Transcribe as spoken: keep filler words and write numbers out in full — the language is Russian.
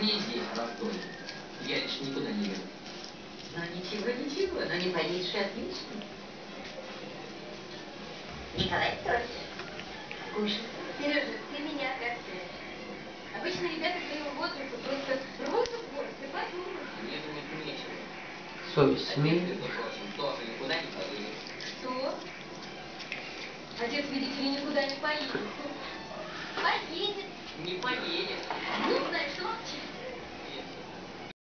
не здесь, в Ростове. Я лишь никуда не еду. Ну ничего, ничего, но не поедешь отлично. Николай Петрович, кушай. Сережа, ты меня огорчаешь. Обычно ребята твоего возраста просто рвутся в город и подумают. Мне думать нечего. Совесть смеет. Отец, между прочим, тоже никуда не поедет. Что? Отец, видите ли, никуда не поедет. Поедет. Не поедет.